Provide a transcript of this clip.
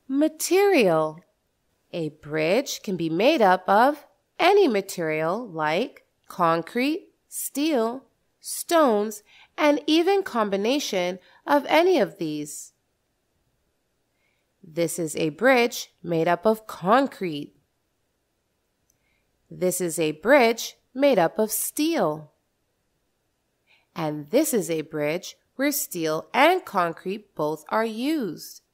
Material. A bridge can be made up of any material like concrete, steel, stones, and even combination of any of these. This is a bridge made up of concrete. This is a bridge made up of steel. And this is a bridge where steel and concrete both are used.